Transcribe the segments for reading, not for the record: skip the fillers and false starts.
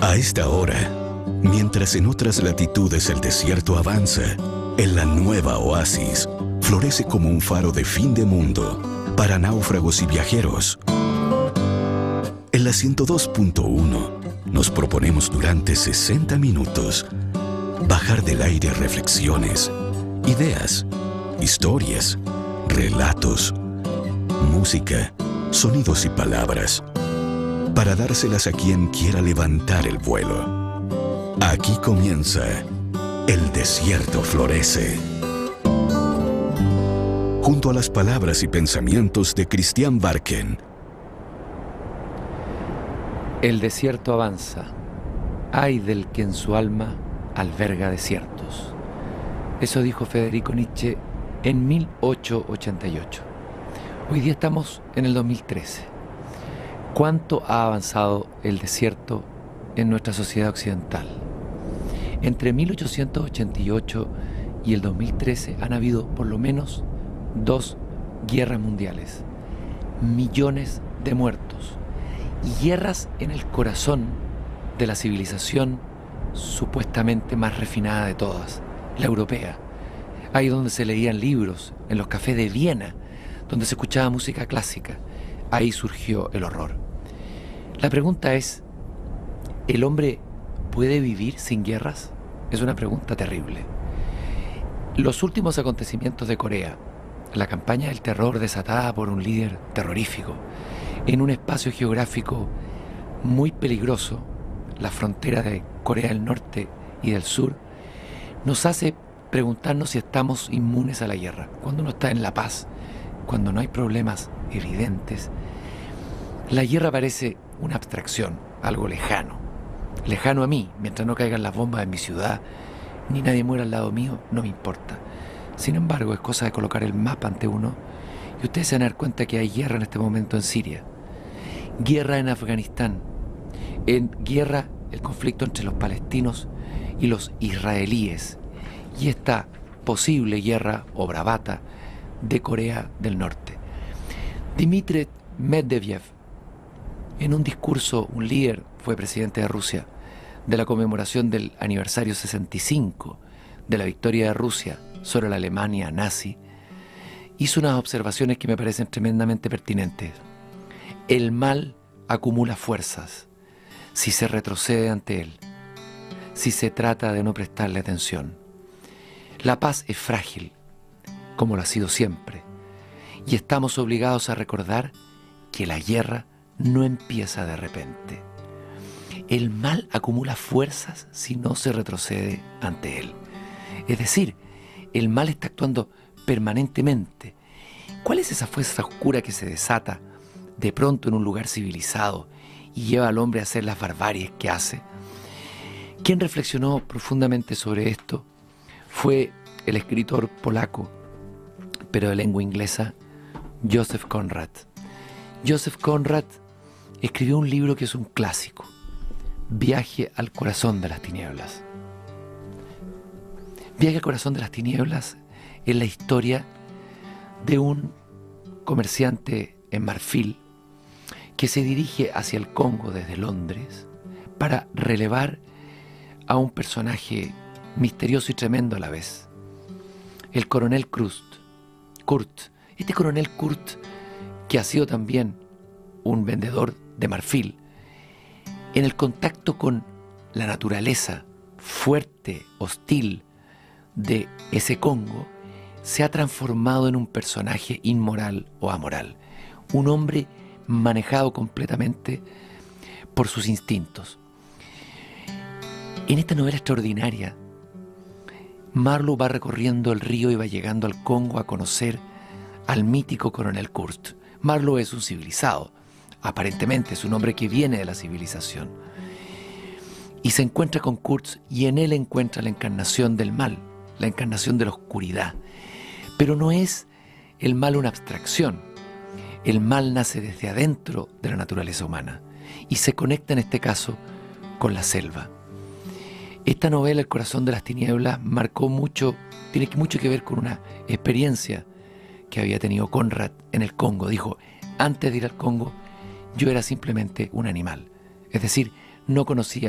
A esta hora, mientras en otras latitudes el desierto avanza, en la nueva oasis florece como un faro de fin de mundo para náufragos y viajeros. En la 102.1 nos proponemos durante 60 minutos bajar del aire reflexiones, ideas, historias, relatos, música, sonidos y palabras, para dárselas a quien quiera levantar el vuelo. Aquí comienza El Desierto Florece. Junto a las palabras y pensamientos de Christian Barken. El desierto avanza. Ay del que en su alma alberga desiertos. Eso dijo Federico Nietzsche en 1888. Hoy día estamos en el 2013. ¿Cuánto ha avanzado el desierto en nuestra sociedad occidental? Entre 1888 y el 2013 han habido por lo menos 2 guerras mundiales, millones de muertos y guerras en el corazón de la civilización supuestamente más refinada de todas, la europea. Ahí donde se leían libros, en los cafés de Viena, donde se escuchaba música clásica. Ahí surgió el horror. La pregunta es, ¿el hombre puede vivir sin guerras? Es una pregunta terrible. Los últimos acontecimientos de Corea, la campaña del terror desatada por un líder terrorífico, en un espacio geográfico muy peligroso, la frontera de Corea del Norte y del Sur, nos hace preguntarnos si estamos inmunes a la guerra. Cuando uno está en la paz, cuando no hay problemas evidentes, la guerra parece una abstracción, algo lejano. Lejano a mí, mientras no caigan las bombas en mi ciudad, ni nadie muera al lado mío, no me importa. Sin embargo, es cosa de colocar el mapa ante uno y ustedes se van a dar cuenta que hay guerra en este momento en Siria, guerra en Afganistán, en guerra el conflicto entre los palestinos y los israelíes, y esta posible guerra o bravata de Corea del Norte. Dmitry Medvedev, en un discurso, un líder, fue presidente de Rusia, de la conmemoración del aniversario 65 de la victoria de Rusia sobre la Alemania nazi, hizo unas observaciones que me parecen tremendamente pertinentes. El mal acumula fuerzas si se retrocede ante él, si se trata de no prestarle atención. La paz es frágil, como lo ha sido siempre, y estamos obligados a recordar que la guerra no empieza de repente. El mal acumula fuerzas si no se retrocede ante él. Es decir, el mal está actuando permanentemente. ¿Cuál es esa fuerza oscura que se desata de pronto en un lugar civilizado y lleva al hombre a hacer las barbaries que hace? Quien reflexionó profundamente sobre esto fue el escritor polaco, pero de lengua inglesa, Joseph Conrad. Joseph Conrad escribió un libro que es un clásico, Viaje al corazón de las tinieblas. Viaje al corazón de las tinieblas es la historia de un comerciante en marfil que se dirige hacia el Congo desde Londres para relevar a un personaje misterioso y tremendo a la vez, el coronel Kurt. Este coronel Kurt, que ha sido también un vendedor de marfil, en el contacto con la naturaleza fuerte, hostil de ese Congo, se ha transformado en un personaje inmoral o amoral, un hombre manejado completamente por sus instintos. En esta novela extraordinaria, Marlowe va recorriendo el río y va llegando al Congo a conocer al mítico coronel Kurt. Marlowe es un civilizado, aparentemente es un hombre que viene de la civilización, y se encuentra con Kurt y en él encuentra la encarnación del mal, la encarnación de la oscuridad. Pero no es el mal una abstracción. El mal nace desde adentro de la naturaleza humana y se conecta en este caso con la selva. Esta novela, El corazón de las tinieblas, marcó mucho, tiene mucho que ver con una experiencia que había tenido Conrad en el Congo. Dijo, antes de ir al Congo, yo era simplemente un animal. Es decir, no conocía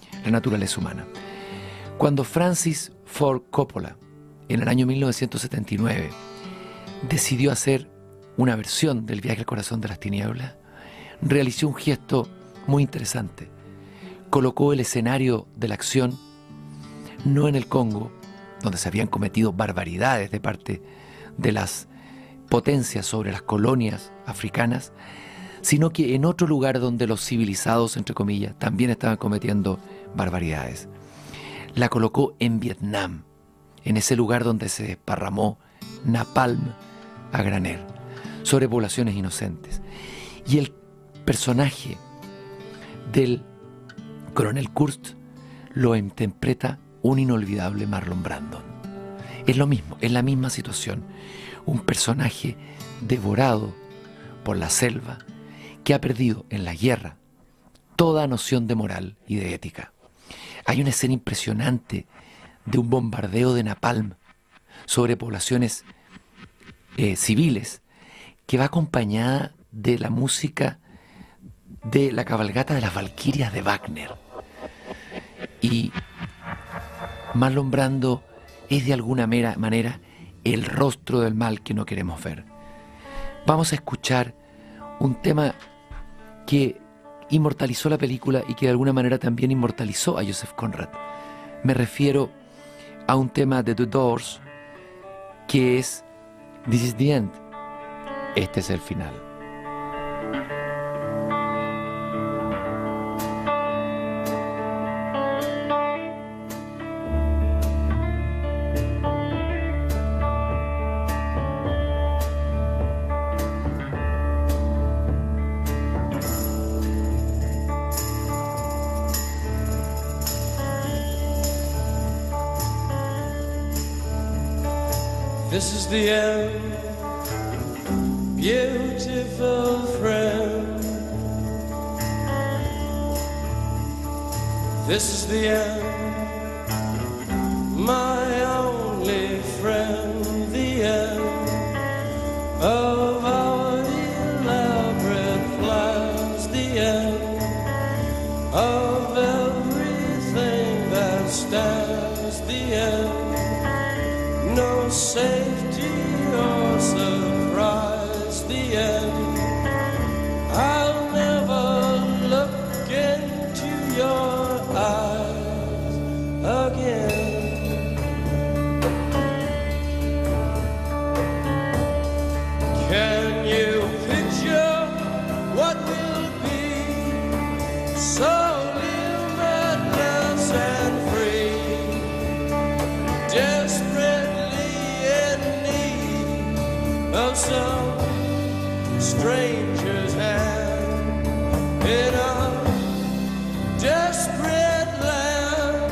la naturaleza humana. Cuando Francis Ford Coppola, en el año 1979, decidió hacer una versión del Viaje al corazón de las tinieblas, realizó un gesto muy interesante. Colocó el escenario de la acción no en el Congo, donde se habían cometido barbaridades de parte de las potencias sobre las colonias africanas, sino que en otro lugar donde los civilizados, entre comillas, también estaban cometiendo barbaridades. La colocó en Vietnam, en ese lugar donde se desparramó napalm a granel sobre poblaciones inocentes. Y el personaje del coronel Kurtz lo interpreta un inolvidable Marlon Brando. Es lo mismo, es la misma situación. Un personaje devorado por la selva que ha perdido en la guerra toda noción de moral y de ética. Hay una escena impresionante de un bombardeo de napalm sobre poblaciones civiles que va acompañada de la música de la cabalgata de las Valquirias de Wagner. Y Marlon Brando es de alguna manera el rostro del mal que no queremos ver. Vamos a escuchar un tema que inmortalizó la película y que de alguna manera también inmortalizó a Joseph Conrad. Me refiero a un tema de The Doors que es This is the End. Este es el final. This is the end, beautiful friend. This is the end, my only friend. The end of our elaborate plans. The end of everything that stands. The end. No safety or surprise, the end. I'll never look into your eyes again. Can you picture what will be so limitless and free? Desperate of some stranger's hand in a desperate land.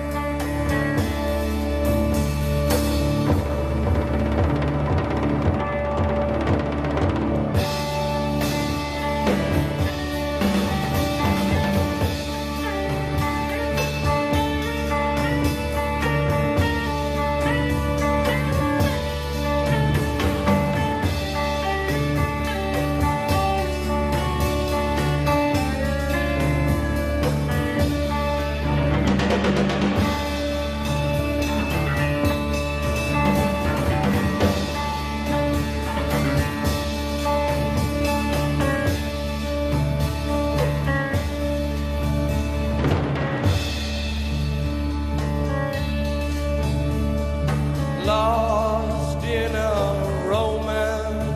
Lost in a romance,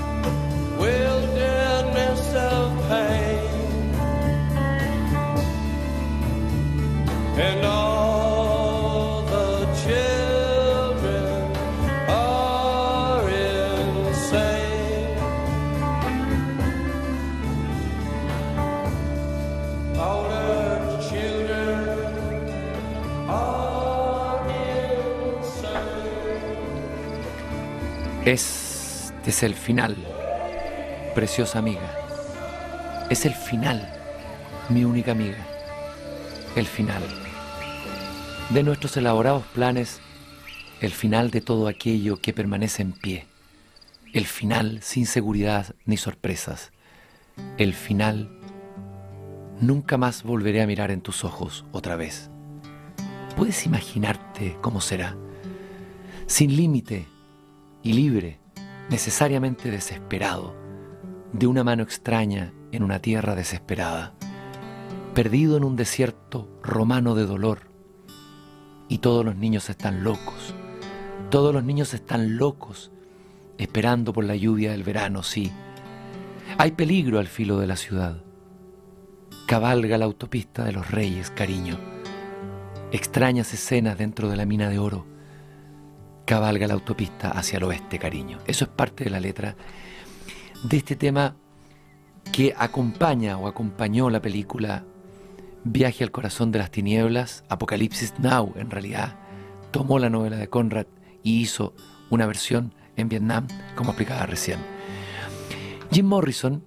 wilderness of pain, and all the children are insane. All the children are insane. Este es el final, preciosa amiga. Es el final, mi única amiga. El final de nuestros elaborados planes, el final de todo aquello que permanece en pie, el final sin seguridad ni sorpresas, el final Nunca más volveré a mirar en tus ojos otra vez. ¿Puedes imaginarte cómo será? Sin límite y libre, necesariamente desesperado, de una mano extraña en una tierra desesperada, perdido en un desierto romano de dolor. Y todos los niños están locos, todos los niños están locos, esperando por la lluvia del verano, sí. Hay peligro al filo de la ciudad. Cabalga la autopista de los reyes, cariño. Extrañas escenas dentro de la mina de oro. Cabalga la autopista hacia el oeste, cariño. Eso es parte de la letra de este tema que acompaña o acompañó la película Viaje al corazón de las tinieblas. Apocalipsis Now, en realidad, tomó la novela de Conrad y hizo una versión en Vietnam, como explicaba recién. Jim Morrison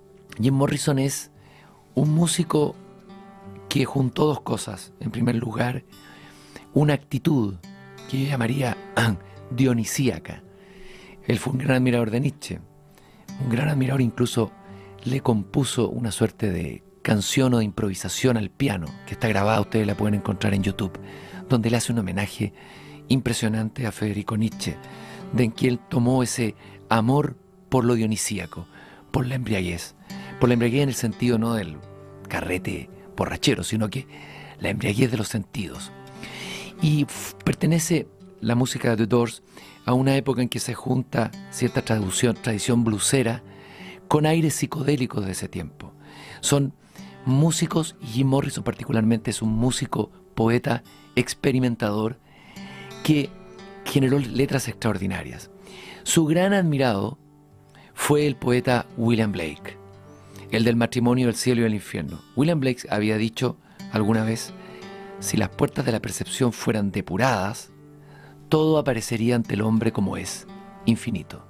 es un músico que juntó dos cosas. En primer lugar, una actitud que yo llamaría dionisíaca. Él fue un gran admirador de Nietzsche, un gran admirador, incluso le compuso una suerte de canción o de improvisación al piano, que está grabada, ustedes la pueden encontrar en YouTube, donde le hace un homenaje impresionante a Federico Nietzsche, de en que él tomó ese amor por lo dionisíaco, por la embriaguez en el sentido no del carrete borrachero, sino que la embriaguez de los sentidos. Y pertenece la música de The Doors a una época en que se junta cierta tradición bluesera con aires psicodélicos de ese tiempo. Son músicos, y Jim Morrison particularmente es un músico, poeta, experimentador, que generó letras extraordinarias. Su gran admirado fue el poeta William Blake, el del matrimonio del cielo y del infierno. William Blake había dicho alguna vez: si las puertas de la percepción fueran depuradas, todo aparecería ante el hombre como es, infinito.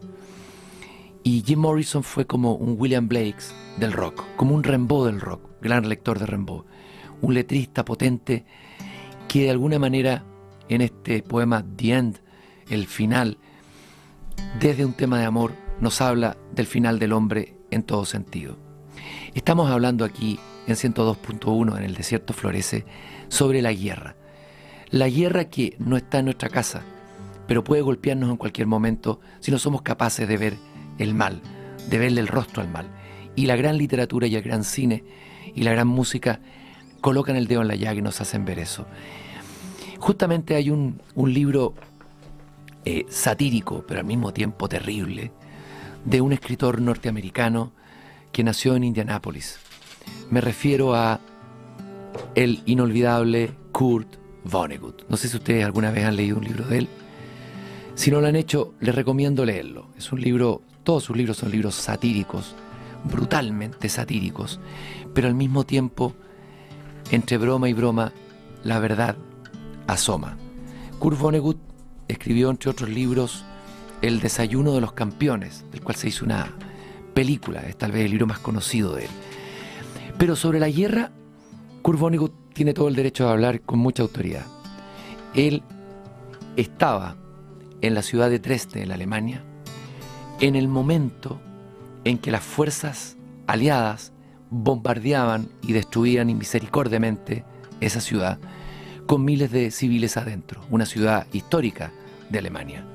Y Jim Morrison fue como un William Blake del rock, como un Rimbaud del rock, gran lector de Rimbaud, un letrista potente que de alguna manera en este poema The End, el final, desde un tema de amor, nos habla del final del hombre en todo sentido. Estamos hablando aquí en 102.1, en El Desierto Florece, sobre la guerra. La guerra que no está en nuestra casa, pero puede golpearnos en cualquier momento si no somos capaces de ver el mal, de verle el rostro al mal. Y la gran literatura y el gran cine y la gran música colocan el dedo en la llaga y nos hacen ver eso. Justamente hay un libro satírico, pero al mismo tiempo terrible, de un escritor norteamericano que nació en Indianápolis. Me refiero a el inolvidable Kurt Vonnegut. No sé si ustedes alguna vez han leído un libro de él. Si no lo han hecho, les recomiendo leerlo. Es un libro, todos sus libros son libros satíricos, brutalmente satíricos, pero al mismo tiempo, entre broma y broma, la verdad asoma. Kurt Vonnegut escribió, entre otros libros, El desayuno de los campeones, del cual se hizo una película, es tal vez el libro más conocido de él. Pero sobre la guerra, Kurt Vonnegut tiene todo el derecho a hablar con mucha autoridad. Él estaba en la ciudad de Dresde, en Alemania, en el momento en que las fuerzas aliadas bombardeaban y destruían inmisericordiamente esa ciudad, con miles de civiles adentro, una ciudad histórica de Alemania.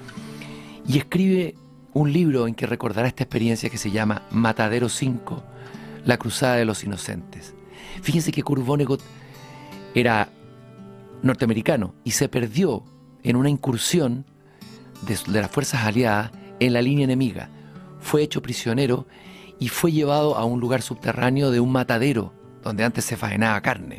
Y escribe un libro en que recordará esta experiencia que se llama Matadero 5, la cruzada de los inocentes. Fíjense que Kurt Vonnegut era norteamericano y se perdió en una incursión de las fuerzas aliadas en la línea enemiga. Fue hecho prisionero y fue llevado a un lugar subterráneo de un matadero donde antes se faenaba carne.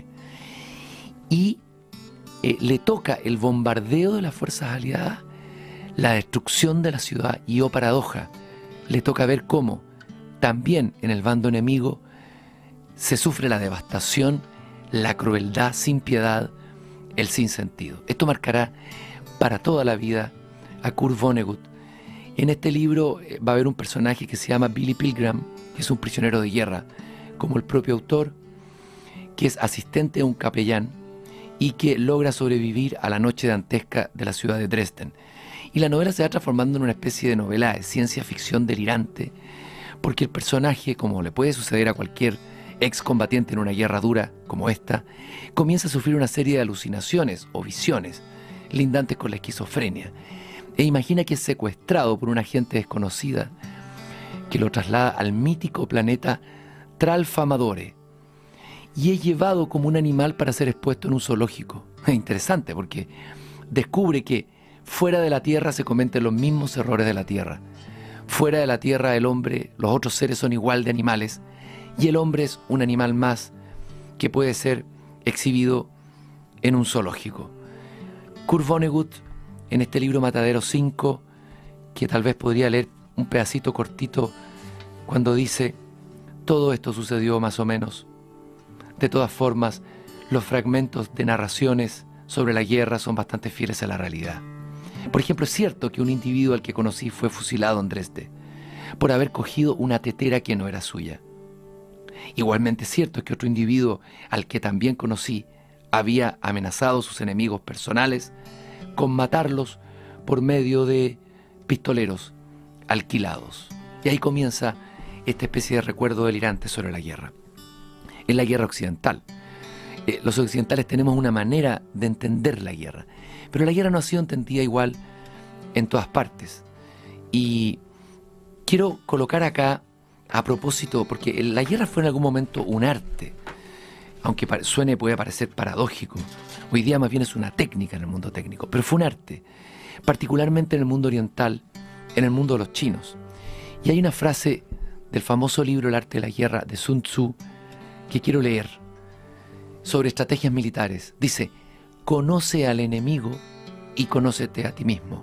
Y le toca el bombardeo de las fuerzas aliadas, la destrucción de la ciudad y, oh paradoja, le toca ver cómo también en el bando enemigo se sufre la devastación, la crueldad sin piedad, el sinsentido. Esto marcará para toda la vida a Kurt Vonnegut. En este libro va a haber un personaje que se llama Billy Pilgrim, que es un prisionero de guerra, como el propio autor, que es asistente de un capellán y que logra sobrevivir a la noche dantesca de la ciudad de Dresden. Y la novela se va transformando en una especie de novela de ciencia ficción delirante, porque el personaje, como le puede suceder a cualquier excombatiente en una guerra dura como esta, comienza a sufrir una serie de alucinaciones o visiones lindantes con la esquizofrenia, e imagina que es secuestrado por una agente desconocida que lo traslada al mítico planeta Tralfamadore y es llevado como un animal para ser expuesto en un zoológico. Es interesante porque descubre que fuera de la Tierra se cometen los mismos errores de la Tierra. Fuera de la Tierra el hombre, los otros seres son igual de animales y el hombre es un animal más que puede ser exhibido en un zoológico. Kurt Vonnegut, en este libro Matadero 5, que tal vez podría leer un pedacito cortito, cuando dice: todo esto sucedió más o menos. De todas formas, los fragmentos de narraciones sobre la guerra son bastante fieles a la realidad. Por ejemplo, es cierto que un individuo al que conocí fue fusilado en Dresde por haber cogido una tetera que no era suya. Igualmente es cierto que otro individuo al que también conocí había amenazado a sus enemigos personales con matarlos por medio de pistoleros alquilados. Y ahí comienza esta especie de recuerdo delirante sobre la guerra. En la guerra occidental. Los occidentales tenemos una manera de entender la guerra, pero la guerra no ha sido entendida igual en todas partes. Y quiero colocar acá, a propósito, porque la guerra fue en algún momento un arte, aunque puede parecer paradójico. Hoy día más bien es una técnica en el mundo técnico, pero fue un arte, particularmente en el mundo oriental, en el mundo de los chinos. Y hay una frase del famoso libro El arte de la guerra de Sun Tzu que quiero leer, sobre estrategias militares. Dice: conoce al enemigo y conócete a ti mismo.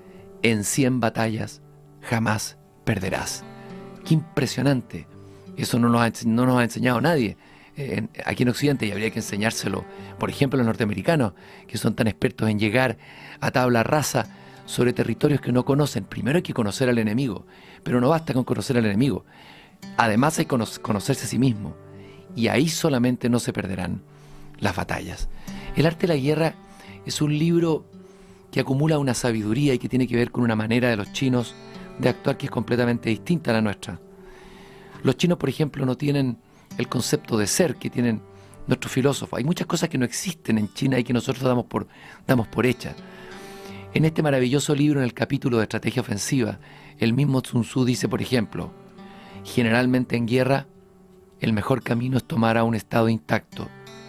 En 100 batallas jamás perderás. Qué impresionante. Eso no nos ha enseñado nadie aquí en Occidente, y habría que enseñárselo, por ejemplo, a los norteamericanos, que son tan expertos en llegar a tabla rasa sobre territorios que no conocen. Primero hay que conocer al enemigo, pero no basta con conocer al enemigo. Además hay que conocerse a sí mismo, y ahí solamente no se perderán las batallas. El arte de la guerra es un libro que acumula una sabiduría y que tiene que ver con una manera de los chinos de actuar que es completamente distinta a la nuestra. Los chinos, por ejemplo, no tienen el concepto de ser que tienen nuestros filósofos. Hay muchas cosas que no existen en China y que nosotros damos por hechas. En este maravilloso libro, en el capítulo de estrategia ofensiva, el mismo Sun Tzu dice, por ejemplo: generalmente en guerra, el mejor camino es tomar a un estado intacto.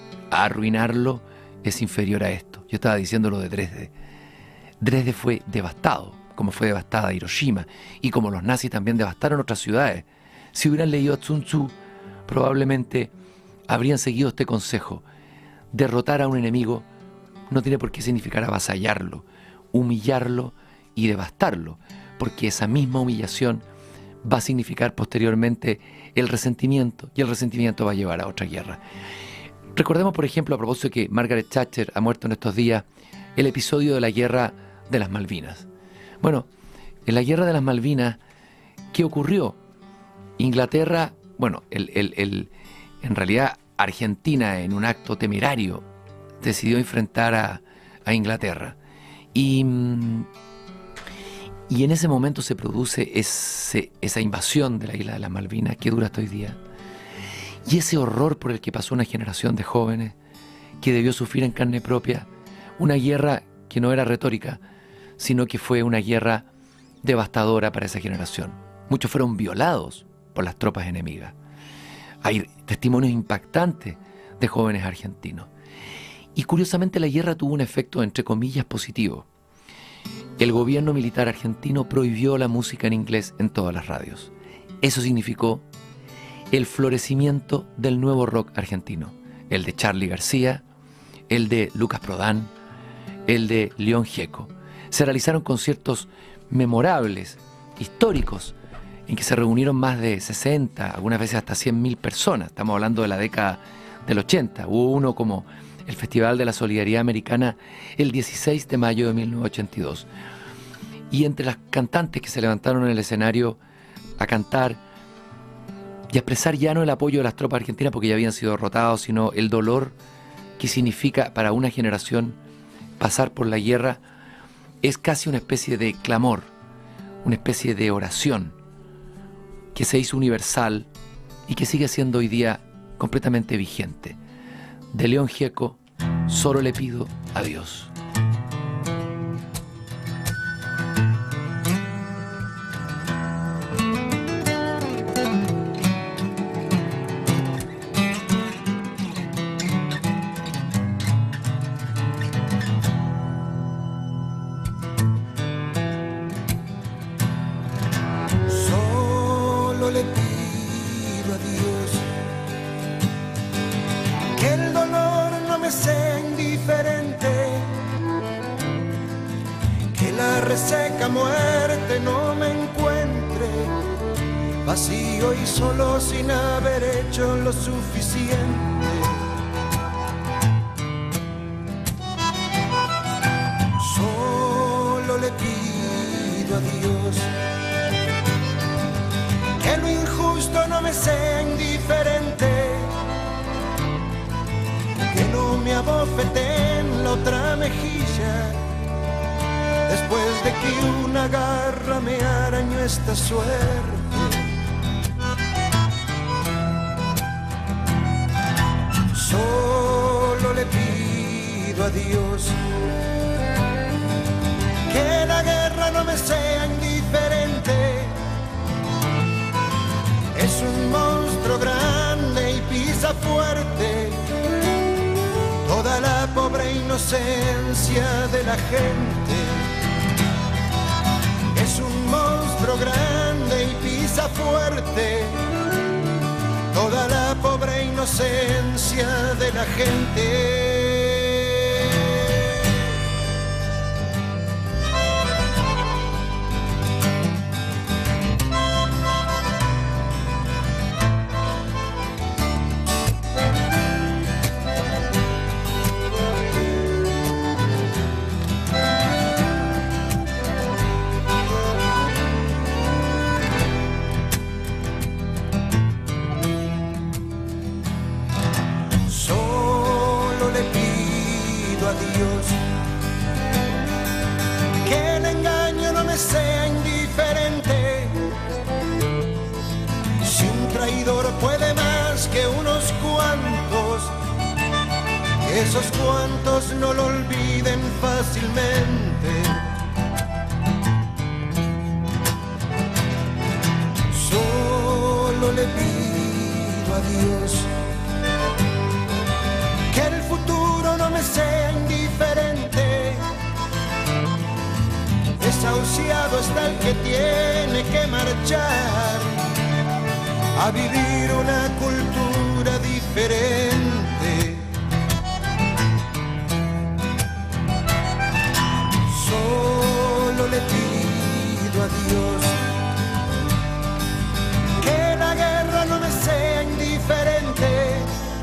Arruinarlo es inferior a esto. Yo estaba diciendo lo de Dresde. Dresde fue devastado, como fue devastada Hiroshima, y como los nazis también devastaron otras ciudades. Si hubieran leído a Sun Tzu, probablemente habrían seguido este consejo: derrotar a un enemigo no tiene por qué significar avasallarlo, humillarlo y devastarlo, porque esa misma humillación va a significar posteriormente el resentimiento, y el resentimiento va a llevar a otra guerra. Recordemos, por ejemplo, a propósito de que Margaret Thatcher ha muerto en estos días, el episodio de la guerra de las Malvinas. Bueno, en la guerra de las Malvinas, ¿qué ocurrió? Inglaterra, bueno, en realidad Argentina, en un acto temerario, decidió enfrentar a Inglaterra. Y en ese momento se produce esa invasión de la isla de las Malvinas que dura hasta hoy día. Y ese horror por el que pasó una generación de jóvenes que debió sufrir en carne propia una guerra que no era retórica, sino que fue una guerra devastadora para esa generación. Muchos fueron violados por las tropas enemigas. Hay testimonios impactantes de jóvenes argentinos. Y curiosamente la guerra tuvo un efecto, entre comillas, positivo. El gobierno militar argentino prohibió la música en inglés en todas las radios. Eso significó el florecimiento del nuevo rock argentino, el de Charly García, el de Lucas Prodan, el de León Gieco. Se realizaron conciertos memorables, históricos, en que se reunieron más de 60, algunas veces hasta 100.000 personas. Estamos hablando de la década del 80. Hubo uno como el Festival de la Solidaridad Americana el 16 de mayo de 1982. Y entre las cantantes que se levantaron en el escenario a cantar y a expresar ya no el apoyo de las tropas argentinas porque ya habían sido derrotados, sino el dolor que significa para una generación pasar por la guerra, es casi una especie de clamor, una especie de oración que se hizo universal y que sigue siendo hoy día completamente vigente. De León Gieco, solo le pido a Dios. Solo le pido a Dios que el dolor no me sea indiferente, que la reseca muerte no me encuentre vacío y solo sin haber hecho lo suficiente. Solo le pido a Dios que lo injusto no me sea indiferente, que no me abofeten la otra mejilla después de que una garra me arañó esta suerte. Solo le pido a Dios que la guerra no me sea indiferente. Es un monstruo grande y pisa fuerte toda la pobre inocencia de la gente. Es un monstruo grande y pisa fuerte toda la pobre inocencia de la gente. Que el engaño no me sea indiferente. Si un traidor puede más que unos cuantos, que esos cuantos no lo olviden fácilmente. Solo le pido a Dios que el futuro no me sea indiferente. Desahuciado está el que tiene que marchar a vivir una cultura diferente. Solo le pido a Dios que la guerra no me sea indiferente.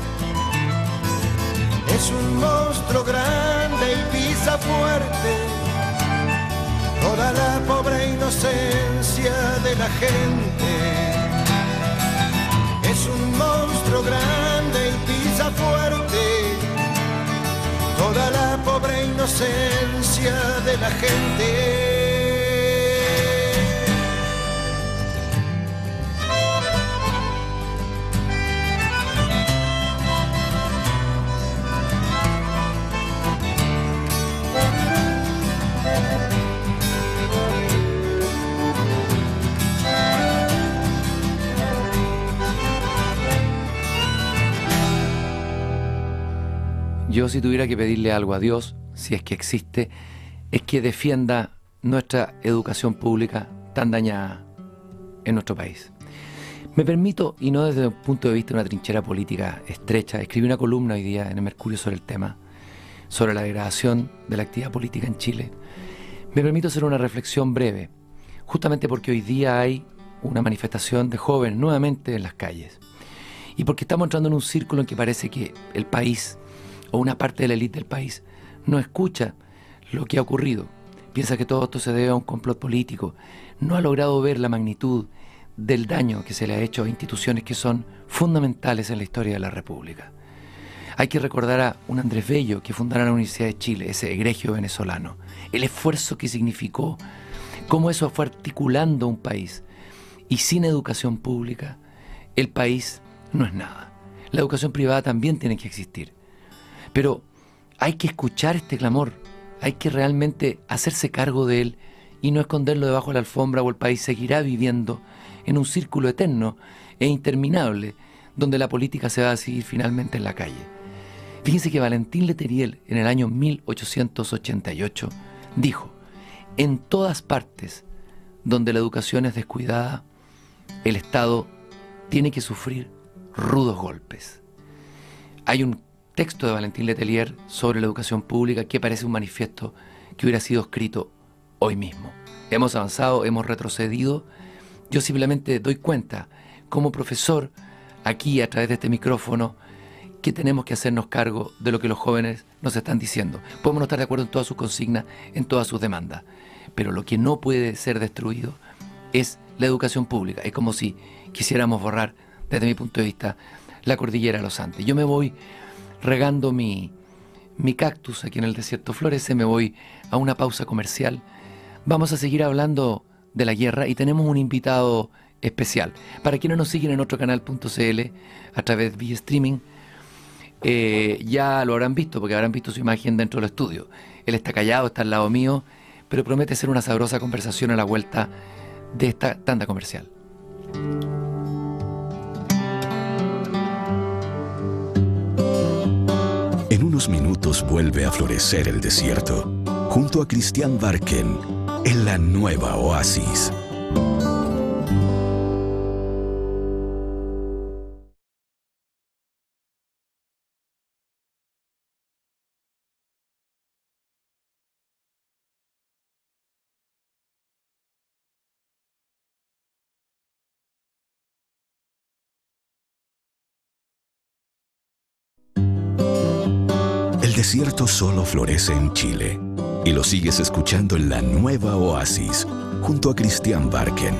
Es un monstruo grande y pisa fuerte toda la pobre inocencia de la gente. Es un monstruo grande y pisa fuerte toda la pobre inocencia de la gente. Yo, si tuviera que pedirle algo a Dios, si es que existe, es que defienda nuestra educación pública tan dañada en nuestro país. Me permito, y no desde un punto de vista de una trinchera política estrecha, escribí una columna hoy día en el Mercurio sobre el tema, sobre la degradación de la actividad política en Chile. Me permito hacer una reflexión breve, justamente porque hoy día hay una manifestación de jóvenes nuevamente en las calles, y porque estamos entrando en un círculo en que parece que el país, o una parte de la élite del país, no escucha lo que ha ocurrido. Piensa que todo esto se debe a un complot político. No ha logrado ver la magnitud del daño que se le ha hecho a instituciones que son fundamentales en la historia de la República. Hay que recordar a un Andrés Bello que fundara la Universidad de Chile, ese egregio venezolano. El esfuerzo que significó, cómo eso fue articulando un país. Y sin educación pública, el país no es nada. La educación privada también tiene que existir. Pero hay que escuchar este clamor, hay que realmente hacerse cargo de él y no esconderlo debajo de la alfombra, o el país seguirá viviendo en un círculo eterno e interminable donde la política se va a decidir finalmente en la calle. Fíjense que Valentín Letelier en el año 1888 dijo: en todas partes donde la educación es descuidada, el Estado tiene que sufrir rudos golpes. Hay un texto de Valentín Letelier sobre la educación pública que parece un manifiesto que hubiera sido escrito hoy mismo. Hemos avanzado, hemos retrocedido. Yo simplemente doy cuenta, como profesor, aquí a través de este micrófono, que tenemos que hacernos cargo de lo que los jóvenes nos están diciendo. Podemos no estar de acuerdo en todas sus consignas, en todas sus demandas, pero lo que no puede ser destruido es la educación pública. Es como si quisiéramos borrar, desde mi punto de vista, la cordillera de los Andes. Yo me voy regando mi cactus aquí en el desierto florece, me voy a una pausa comercial. Vamos a seguir hablando de la guerra y tenemos un invitado especial. Para quienes nos siguen en otro canal.cl a través de streaming, ya lo habrán visto, porque habrán visto su imagen dentro del estudio. Él está callado, está al lado mío, pero promete ser una sabrosa conversación a la vuelta de esta tanda comercial. En unos minutos vuelve a florecer el desierto, junto a Christian Barken, en la nueva Oasis. El desierto solo florece en Chile y lo sigues escuchando en la nueva Oasis junto a Christian Barken.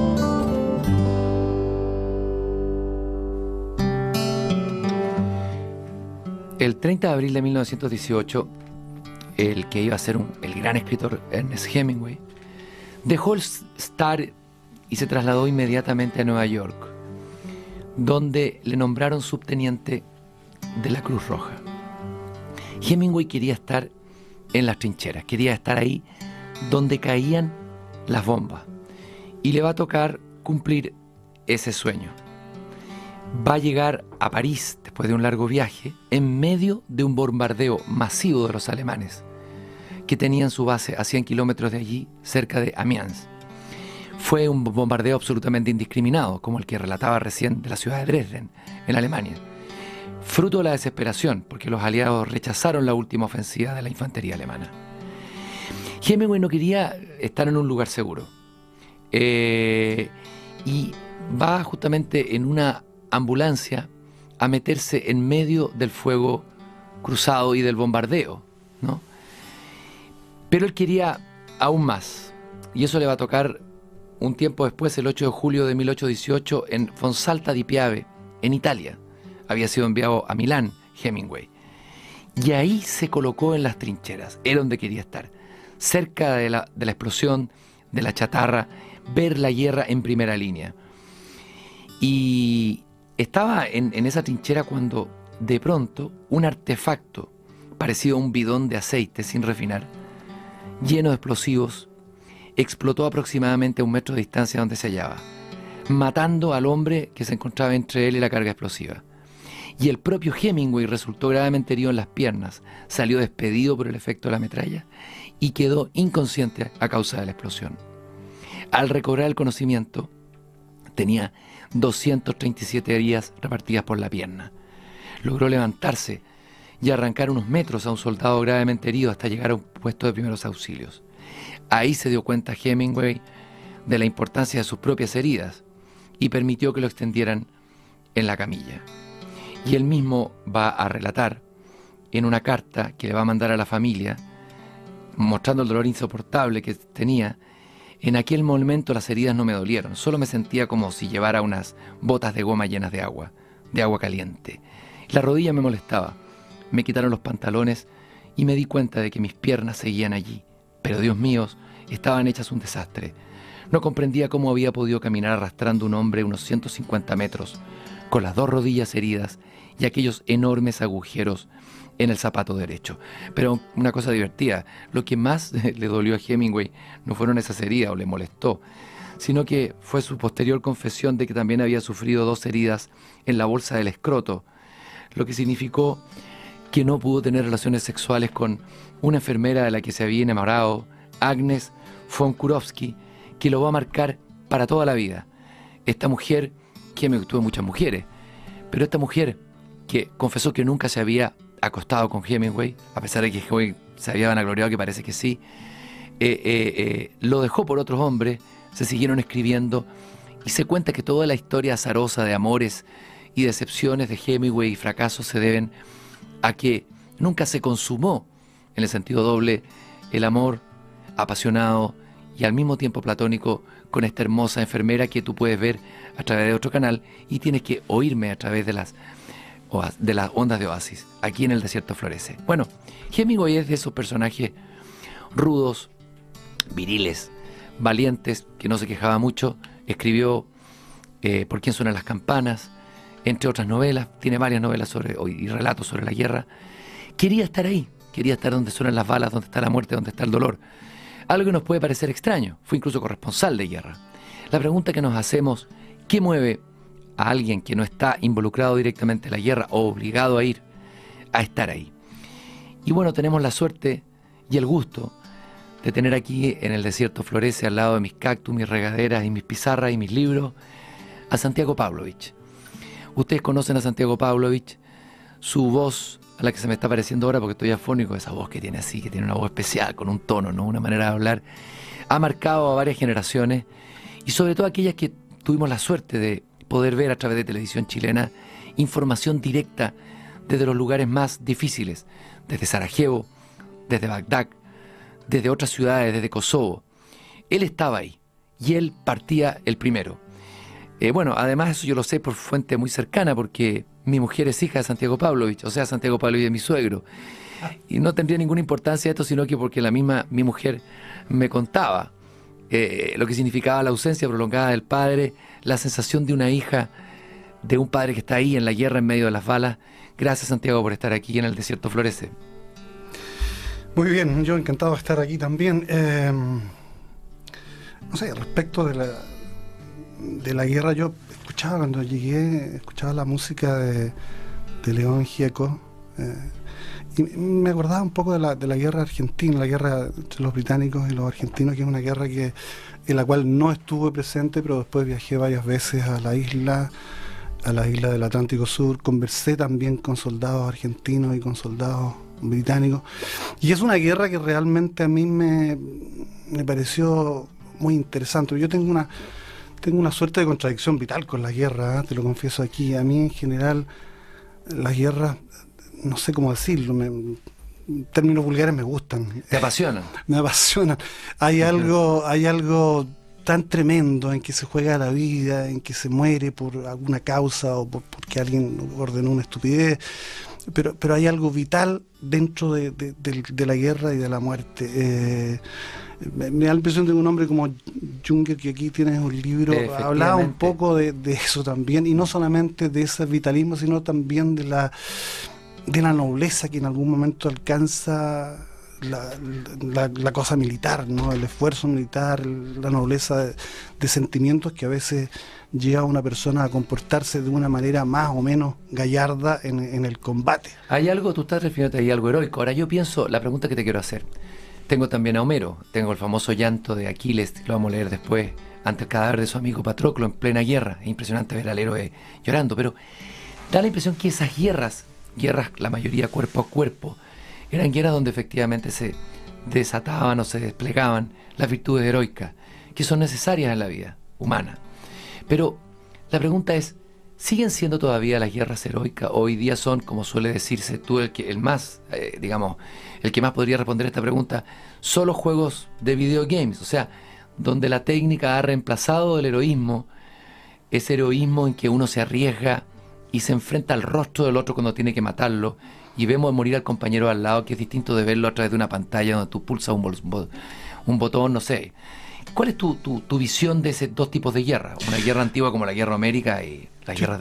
El 30 de abril de 1918, el que iba a ser el gran escritor Ernest Hemingway dejó el Star y se trasladó inmediatamente a Nueva York, donde le nombraron subteniente de la Cruz Roja. Hemingway quería estar en las trincheras, quería estar ahí donde caían las bombas, y le va a tocar cumplir ese sueño. Va a llegar a París después de un largo viaje en medio de un bombardeo masivo de los alemanes que tenían su base a 100 kilómetros de allí, cerca de Amiens. Fue un bombardeo absolutamente indiscriminado, como el que relataba recién de la ciudad de Dresden, en Alemania, fruto de la desesperación, porque los aliados rechazaron la última ofensiva de la infantería alemana. Hemingway no quería estar en un lugar seguro, y va justamente en una ambulancia a meterse en medio del fuego cruzado y del bombardeo, ¿no? Pero él quería aún más, y eso le va a tocar un tiempo después, el 8 de julio de 1818, en Fonsalta di Piave, en Italia. Había sido enviado a Milán Hemingway, y ahí se colocó en las trincheras. Era donde quería estar, cerca de la explosión, de la chatarra, ver la guerra en primera línea. Y estaba en esa trinchera cuando de pronto un artefacto parecido a un bidón de aceite sin refinar, lleno de explosivos, explotó aproximadamente a 1 metro de distancia donde se hallaba, matando al hombre que se encontraba entre él y la carga explosiva. Y el propio Hemingway resultó gravemente herido en las piernas, salió despedido por el efecto de la metralla y quedó inconsciente a causa de la explosión. Al recobrar el conocimiento, tenía 237 heridas repartidas por la pierna. Logró levantarse y arrancar unos metros a un soldado gravemente herido hasta llegar a un puesto de primeros auxilios. Ahí se dio cuenta Hemingway de la importancia de sus propias heridas y permitió que lo extendieran en la camilla. Y él mismo va a relatar en una carta que le va a mandar a la familia, mostrando el dolor insoportable que tenía: en aquel momento las heridas no me dolieron, solo me sentía como si llevara unas botas de goma llenas de agua caliente. La rodilla me molestaba, me quitaron los pantalones y me di cuenta de que mis piernas seguían allí, pero Dios mío, estaban hechas un desastre. No comprendía cómo había podido caminar arrastrando un hombre unos 150 metros, con las 2 rodillas heridas y aquellos enormes agujeros en el zapato derecho. Pero una cosa divertida, lo que más le dolió a Hemingway no fueron esas heridas o le molestó, sino que fue su posterior confesión de que también había sufrido 2 heridas en la bolsa del escroto, lo que significó que no pudo tener relaciones sexuales con una enfermera de la que se había enamorado, Agnes von Kurowski, que lo va a marcar para toda la vida. Esta mujer, que tuvo muchas mujeres, pero esta mujer que confesó que nunca se había acostado con Hemingway, a pesar de que Hemingway se había vanagloriado, que parece que sí, lo dejó por otros hombres, se siguieron escribiendo y se cuenta que toda la historia azarosa de amores y decepciones de Hemingway y fracasos se deben a que nunca se consumó, en el sentido doble, el amor apasionado y al mismo tiempo platónico con esta hermosa enfermera que tú puedes ver a través de otro canal y tienes que oírme a través de las ondas de Oasis, aquí en El Desierto Florece. Bueno, Hemingway es de esos personajes rudos, viriles, valientes, que no se quejaba mucho. Escribió Por quién suenan las campanas, entre otras novelas. Tiene varias novelas y relatos sobre la guerra. Quería estar ahí, quería estar donde suenan las balas, donde está la muerte, donde está el dolor. Algo que nos puede parecer extraño. Fue incluso corresponsal de guerra. La pregunta que nos hacemos, ¿qué mueve a alguien que no está involucrado directamente en la guerra o obligado a ir a estar ahí? Y bueno, tenemos la suerte y el gusto de tener aquí en El Desierto Florece, al lado de mis cactus, mis regaderas y mis pizarras y mis libros, a Santiago Pavlovich. Ustedes conocen a Santiago Pavlovich, su voz, a la que se me está pareciendo ahora porque estoy afónico, esa voz que tiene así, que tiene una voz especial, con un tono, ¿no? Una manera de hablar, ha marcado a varias generaciones y sobre todo aquellas que tuvimos la suerte de poder ver a través de televisión chilena información directa desde los lugares más difíciles, desde Sarajevo, desde Bagdad, desde otras ciudades, desde Kosovo. Él estaba ahí y él partía el primero. Bueno, además eso yo lo sé por fuente muy cercana porque mi mujer es hija de Santiago Pavlovich, o sea, Santiago Pavlovich es mi suegro. Y no tendría ninguna importancia esto, sino que porque mi mujer me contaba lo que significaba la ausencia prolongada del padre, la sensación de una hija, de un padre que está ahí en la guerra en medio de las balas. Gracias, Santiago, por estar aquí en El Desierto Florece. Muy bien, yo encantado de estar aquí también. No sé, respecto de la guerra, yo escuchaba cuando llegué, escuchaba la música de León Gieco, y me acordaba un poco de la guerra argentina, la guerra entre los británicos y los argentinos, que es una guerra en la cual no estuve presente, pero después viajé varias veces a la isla del Atlántico Sur, conversé también con soldados argentinos y con soldados británicos, y es una guerra que realmente a mí me pareció muy interesante. Yo tengo una suerte de contradicción vital con la guerra, te lo confieso aquí. A mí en general las guerras, no sé cómo decirlo, términos vulgares me gustan. ¿Te apasionan? Me apasionan. Hay algo tan tremendo en que se juega la vida, en que se muere por alguna causa o porque alguien ordenó una estupidez, pero hay algo vital dentro de la guerra y de la muerte. Me da la impresión de un hombre como Junger, que aquí tienes un libro, hablaba un poco de eso también, y no solamente de ese vitalismo, sino también de la nobleza que en algún momento alcanza la cosa militar, ¿no? El esfuerzo militar, la nobleza de sentimientos que a veces lleva a una persona a comportarse de una manera más o menos gallarda en el combate. Hay algo, tú estás refiriéndote, hay algo heroico. Ahora yo pienso, la pregunta que te quiero hacer, tengo también a Homero, tengo el famoso llanto de Aquiles, que lo vamos a leer después, ante el cadáver de su amigo Patroclo en plena guerra. Es impresionante ver al héroe llorando, pero da la impresión que esas guerras, la mayoría cuerpo a cuerpo, eran guerras donde efectivamente se desataban o se desplegaban las virtudes heroicas, que son necesarias en la vida humana. Pero la pregunta es, ¿siguen siendo todavía las guerras heroicas? Hoy día son, como suele decirse, tú el que más podría responder esta pregunta, solo juegos de video games, o sea, donde la técnica ha reemplazado el heroísmo, ese heroísmo en que uno se arriesga y se enfrenta al rostro del otro cuando tiene que matarlo, y vemos morir al compañero al lado, que es distinto de verlo a través de una pantalla donde tú pulsas un botón, no sé. ¿Cuál es tu visión de esos dos tipos de guerra? Una guerra antigua como la Guerra Homérica y las guerras de hoy.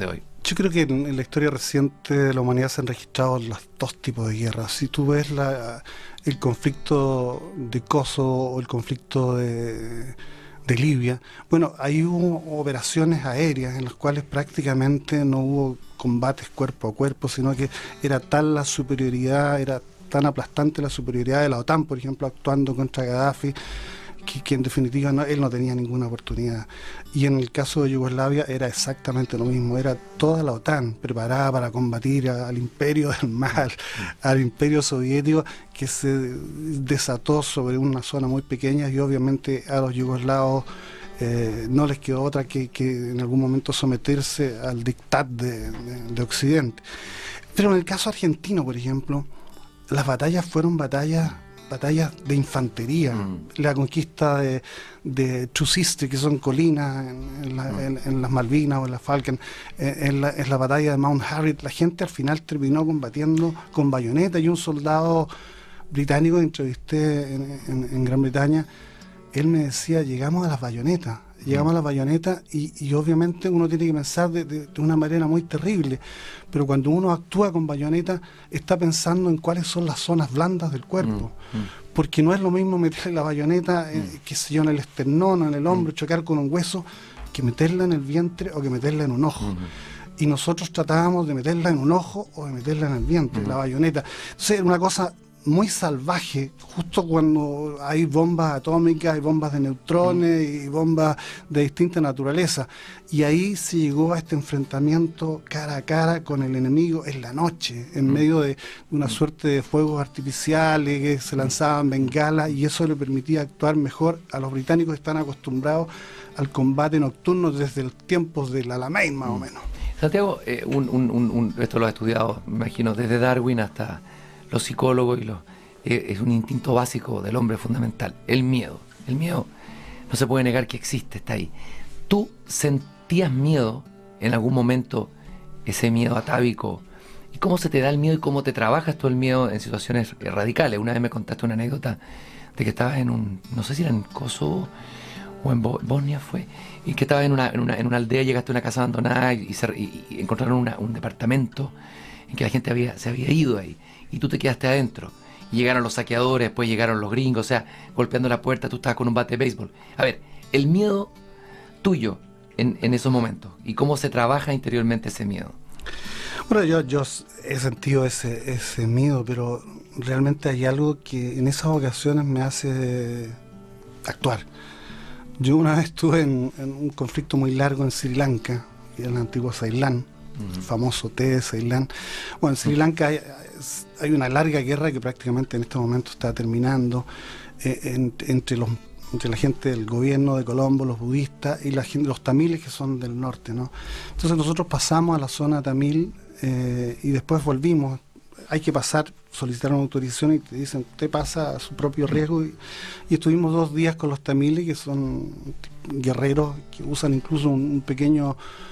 Yo creo que en la historia reciente de la humanidad se han registrado los dos tipos de guerras. Si tú ves el conflicto de Kosovo o el conflicto de Libia, bueno, ahí hubo operaciones aéreas en las cuales prácticamente no hubo combates cuerpo a cuerpo, sino que era tal la superioridad, era tan aplastante la superioridad de la OTAN, por ejemplo, actuando contra Gaddafi, que en definitiva él no tenía ninguna oportunidad. Y en el caso de Yugoslavia era exactamente lo mismo, era toda la OTAN preparada para combatir al imperio del mal, al imperio soviético, que se desató sobre una zona muy pequeña, y obviamente a los yugoslavos no les quedó otra que en algún momento someterse al dictat de Occidente. Pero en el caso argentino, por ejemplo, las batallas fueron batallas de infantería. La conquista de Trusiste, que son colinas en las Malvinas o en las Falkland, en la batalla de Mount Harriet, la gente al final terminó combatiendo con bayoneta. Y un soldado británico que entrevisté en Gran Bretaña, él me decía, llegamos a las bayonetas, y obviamente uno tiene que pensar de una manera muy terrible, pero cuando uno actúa con bayoneta está pensando en cuáles son las zonas blandas del cuerpo, porque no es lo mismo meterle la bayoneta, qué sé yo, en el esternón, en el hombro, chocar con un hueso, que meterla en el vientre o que meterla en un ojo. Y nosotros tratábamos de meterla en un ojo o de meterla en el vientre, la bayoneta. Entonces era una cosa muy salvaje, justo cuando hay bombas atómicas, hay bombas de neutrones y bombas de distinta naturaleza. Y ahí se llegó a este enfrentamiento cara a cara con el enemigo en la noche, en medio de una suerte de fuegos artificiales que se lanzaban bengalas, y eso le permitía actuar mejor a los británicos, que están acostumbrados al combate nocturno desde los tiempos del Alamein, más o menos. Santiago, esto lo has estudiado, me imagino, desde Darwin hasta los psicólogos, es un instinto básico del hombre fundamental, el miedo. El miedo no se puede negar que existe, está ahí. ¿Tú sentías miedo en algún momento, ese miedo atávico? ¿Y cómo se te da el miedo y cómo te trabajas tú el miedo en situaciones radicales? Una vez me contaste una anécdota de que estabas no sé si era en Kosovo o en Bosnia fue, y que estabas en una aldea, llegaste a una casa abandonada y encontraron un departamento en que la gente se había ido ahí, y tú te quedaste adentro. Y llegaron los saqueadores, después llegaron los gringos, o sea, golpeando la puerta, tú estabas con un bate de béisbol. A ver, el miedo tuyo en esos momentos, y cómo se trabaja interiormente ese miedo. Bueno, yo he sentido ese miedo, pero realmente hay algo que en esas ocasiones me hace actuar. Yo una vez estuve en un conflicto muy largo en Sri Lanka, en el antiguo Ceilán, el famoso té de Ceilán. Bueno, en Sri Lanka hay una larga guerra que prácticamente en este momento está terminando entre la gente del gobierno de Colombo, los budistas, y los tamiles, que son del norte, ¿no? Entonces nosotros pasamos a la zona tamil y después volvimos. Hay que pasar, solicitar una autorización y te dicen, usted pasa a su propio riesgo. Y estuvimos 2 días con los tamiles, que son guerreros que usan incluso un pequeño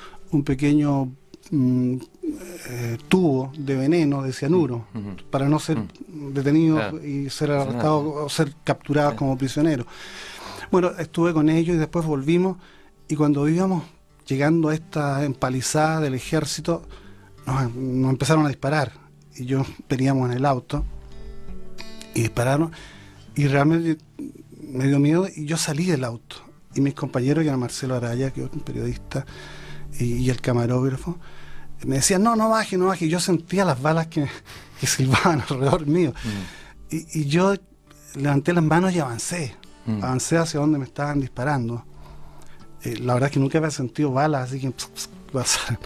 tubo de veneno, de cianuro, para no ser detenidos y ser arrestados o ser capturados como prisioneros. Bueno, estuve con ellos y después volvimos, y cuando íbamos llegando a esta empalizada del ejército, nos empezaron a disparar, y veníamos en el auto y dispararon, y realmente me dio miedo, y yo salí del auto, y mis compañeros, que era Marcelo Araya, que es un periodista, y el camarógrafo, me decían, no baje, y yo sentía las balas que silbaban alrededor mío, y yo levanté las manos y avancé hacia donde me estaban disparando. La verdad es que nunca había sentido balas así que pasaran.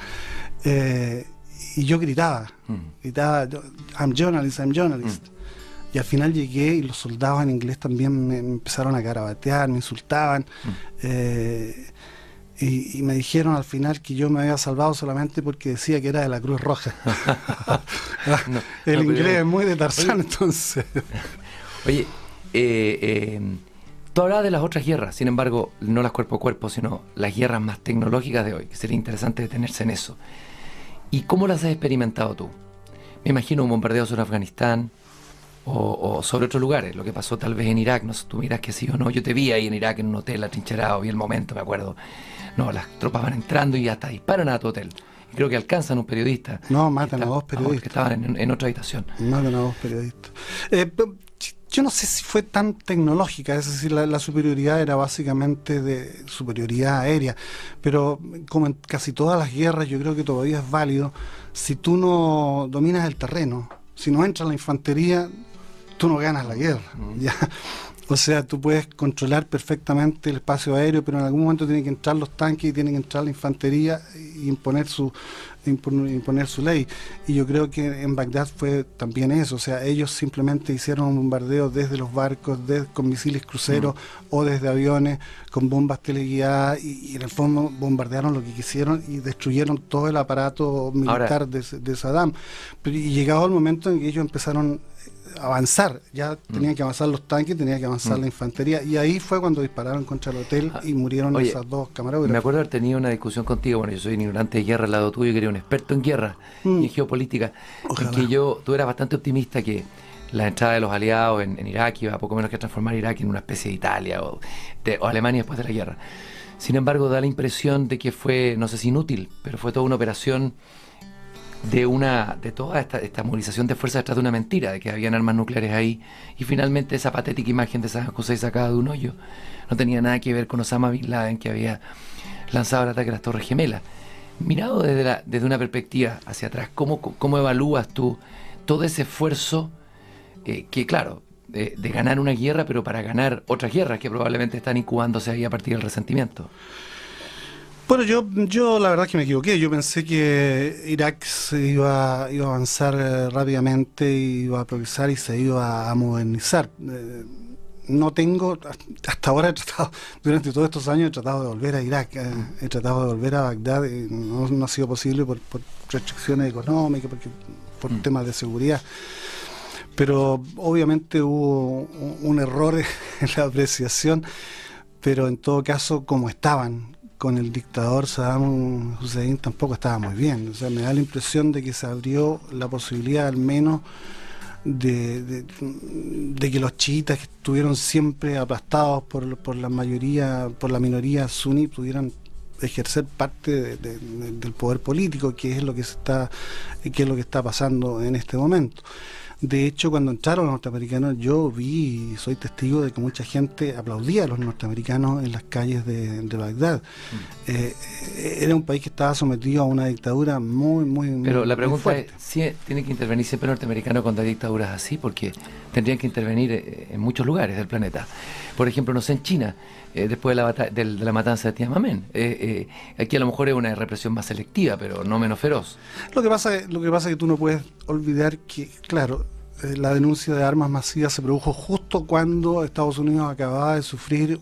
Y yo gritaba, I'm journalist. Y al final llegué, y los soldados en inglés también me empezaron a garabatear, me insultaban, y me dijeron al final que yo me había salvado solamente porque decía que era de la Cruz Roja. El inglés es muy de Tarzán, entonces. Oye, tú hablabas de las otras guerras, sin embargo, no las cuerpo a cuerpo, sino las guerras más tecnológicas de hoy, que sería interesante detenerse en eso. ¿Y cómo las has experimentado tú? Me imagino un bombardeo sobre Afganistán o sobre otros lugares, lo que pasó tal vez en Irak, no sé, tú miras que sí o no, yo te vi ahí en Irak en un hotel atrincherado, vi el momento, me acuerdo. No, las tropas van entrando y hasta disparan a tu hotel. y creo que alcanzan un periodista. No, matan a dos que periodistas. estaban en otra habitación. Matan a dos periodistas. Yo no sé si fue tan tecnológica, es decir, la superioridad era básicamente de superioridad aérea, pero como en casi todas las guerras yo creo que todavía es válido, si tú no dominas el terreno, si no entra la infantería, tú no ganas la guerra, ¿ya? O sea, tú puedes controlar perfectamente el espacio aéreo, pero en algún momento tienen que entrar los tanques y tienen que entrar la infantería e imponer su ley. Y yo creo que en Bagdad fue también eso. O sea, ellos simplemente hicieron un bombardeo desde los barcos, con misiles cruceros o desde aviones con bombas teleguiadas y en el fondo bombardearon lo que quisieron y destruyeron todo el aparato militar de Saddam. Y llegado el momento en que ellos empezaron avanzar, ya tenían que avanzar los tanques, tenía que avanzar la infantería, y ahí fue cuando dispararon contra el hotel y murieron esas dos camarógrafas. Me acuerdo haber tenido una discusión contigo, bueno, yo soy un ignorante de guerra al lado tuyo, yo quería un experto en guerra y en geopolítica, en que tú eras bastante optimista que la entrada de los aliados en Irak iba a poco menos que transformar Irak en una especie de Italia o Alemania después de la guerra. Sin embargo, da la impresión de que fue, no sé si inútil, pero fue toda una operación de toda esta movilización de fuerzas detrás de una mentira, de que habían armas nucleares ahí, y finalmente esa patética imagen de Saddam Hussein sacada de un hoyo no tenía nada que ver con Osama Bin Laden, que había lanzado el ataque a las Torres Gemelas. Mirado desde una perspectiva hacia atrás, ¿cómo evalúas tú todo ese esfuerzo que claro, de ganar una guerra, pero para ganar otras guerras que probablemente están incubándose ahí a partir del resentimiento? Bueno, yo la verdad es que me equivoqué. Yo pensé que Irak se iba a avanzar rápidamente, iba a progresar y se iba a modernizar. No tengo, hasta ahora he tratado, durante todos estos años he tratado de volver a Irak, he tratado de volver a Bagdad, no ha sido posible por restricciones económicas, por temas de seguridad. Pero obviamente hubo un error en la apreciación, pero en todo caso, como estaban con el dictador Saddam Hussein, tampoco estaba muy bien. O sea, me da la impresión de que se abrió la posibilidad al menos de que los chiitas, que estuvieron siempre aplastados por la minoría suní, pudieran ejercer parte del poder político, que es lo que está pasando en este momento. De hecho, cuando entraron los norteamericanos, yo vi y soy testigo de que mucha gente aplaudía a los norteamericanos en las calles de Bagdad. Era un país que estaba sometido a una dictadura muy Pero la pregunta fuerte. es, ¿sí tiene que intervenir siempre el norteamericano cuando hay dictaduras así? Porque tendrían que intervenir en muchos lugares del planeta. Por ejemplo, no sé, en China, después de la matanza de Tiananmen. Aquí a lo mejor es una represión más selectiva, pero no menos feroz. Lo que pasa es que tú no puedes olvidar que, claro, la denuncia de armas masivas se produjo justo cuando Estados Unidos acababa de sufrir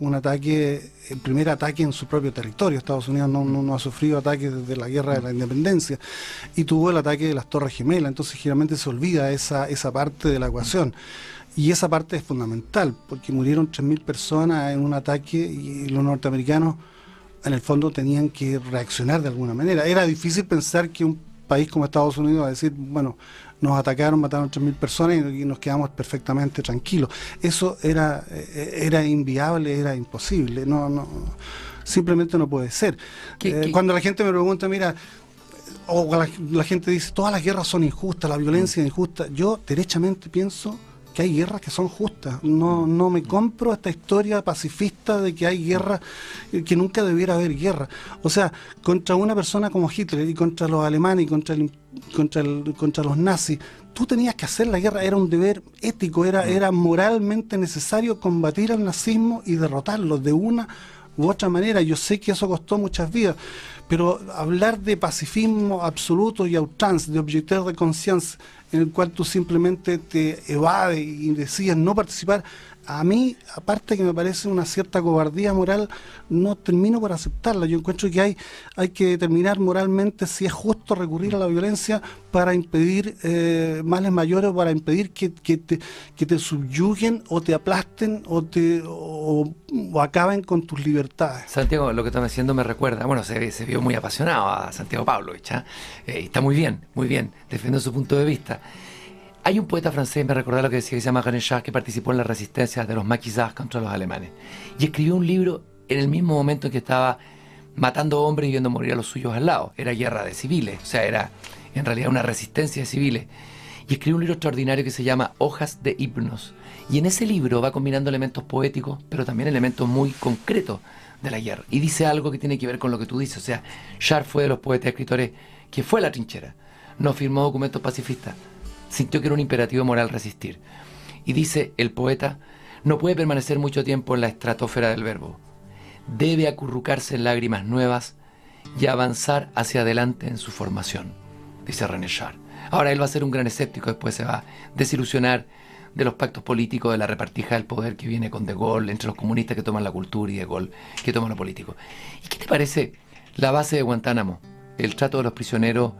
el primer ataque en su propio territorio. Estados Unidos no ha sufrido ataques desde la guerra de la independencia y tuvo el ataque de las Torres Gemelas. Entonces generalmente se olvida esa parte de la ecuación. Y esa parte es fundamental, porque murieron 3.000 personas en un ataque y los norteamericanos en el fondo tenían que reaccionar de alguna manera. Era difícil pensar que un país como Estados Unidos va a decir, bueno, nos atacaron, mataron 3.000 personas y nos quedamos perfectamente tranquilos. Eso era inviable, era imposible, simplemente no puede ser. Cuando la gente me pregunta, mira, o la gente dice, todas las guerras son injustas, la violencia es injusta, yo derechamente pienso que hay guerras que son justas. No me compro esta historia pacifista de que hay guerras, que nunca debiera haber guerra. O sea, contra una persona como Hitler y contra los alemanes y contra los nazis, tú tenías que hacer la guerra, era un deber ético, era moralmente necesario combatir al nazismo y derrotarlo de una u otra manera. Yo sé que eso costó muchas vidas, pero hablar de pacifismo absoluto y a outrance, de objecteur de conciencia, en el cual tú simplemente te evades y decides no participar, a mí, aparte que me parece una cierta cobardía moral, no termino por aceptarla. Yo encuentro que hay que determinar moralmente si es justo recurrir a la violencia para impedir males mayores, o para impedir que te subyuguen o te aplasten o acaben con tus libertades. Santiago, lo que estás diciendo me recuerda, bueno, se vio muy apasionado a Santiago Pavlovich, está muy bien, defiende su punto de vista. Hay un poeta francés, me recordé lo que decía, que se llama René Char, que participó en la resistencia de los maquisards contra los alemanes. Y escribió un libro en el mismo momento en que estaba matando hombres y viendo morir a los suyos al lado. Era guerra de civiles, o sea, era en realidad una resistencia de civiles. Y escribe un libro extraordinario que se llama Hojas de Himnos. Y en ese libro va combinando elementos poéticos, pero también elementos muy concretos de la guerra. Y dice algo que tiene que ver con lo que tú dices. O sea, Sharp fue de los poetas y escritores que fue a la trinchera. No firmó documentos pacifistas. Sintió que era un imperativo moral resistir. Y dice el poeta, no puede permanecer mucho tiempo en la estratosfera del verbo. Debe acurrucarse en lágrimas nuevas y avanzar hacia adelante en su formación, dice René Char. Ahora él va a ser un gran escéptico, después se va a desilusionar de los pactos políticos, de la repartija del poder que viene con De Gaulle, entre los comunistas que toman la cultura y De Gaulle que toman lo político. ¿Y qué te parece la base de Guantánamo? El trato de los prisioneros.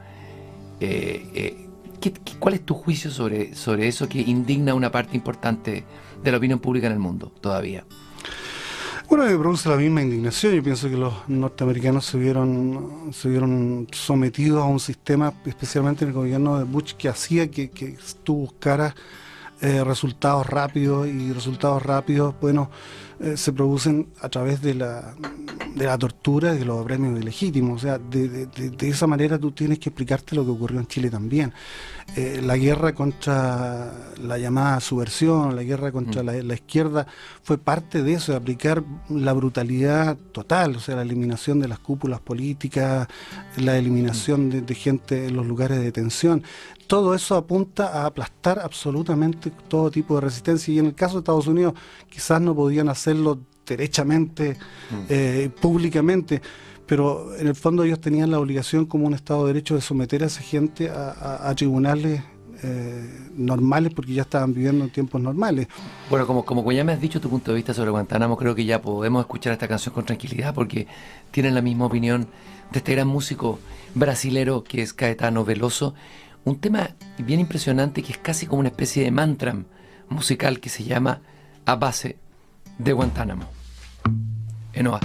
¿Cuál es tu juicio sobre eso que indigna a una parte importante de la opinión pública en el mundo todavía? Bueno, me produce la misma indignación. Yo pienso que los norteamericanos se vieron sometidos a un sistema, especialmente en el gobierno de Bush, que hacía que tú buscaras resultados rápidos, y resultados rápidos, bueno, se producen a través de la tortura y de los apremios ilegítimos. O sea, de esa manera tú tienes que explicarte lo que ocurrió en Chile también. La guerra contra la llamada subversión, la guerra contra la izquierda, fue parte de eso, de aplicar la brutalidad total, o sea, la eliminación de las cúpulas políticas, la eliminación de gente en los lugares de detención. Todo eso apunta a aplastar absolutamente todo tipo de resistencia, y en el caso de Estados Unidos quizás no podían hacerlo derechamente, públicamente, pero en el fondo ellos tenían la obligación como un Estado de Derecho de someter a esa gente a tribunales normales, porque ya estaban viviendo en tiempos normales. Bueno, como ya me has dicho tu punto de vista sobre Guantánamo, creo que ya podemos escuchar esta canción con tranquilidad, porque tienen la misma opinión de este gran músico brasilero que es Caetano Veloso. Un tema bien impresionante que es casi como una especie de mantra musical que se llama A Base de Guantánamo. Enoa.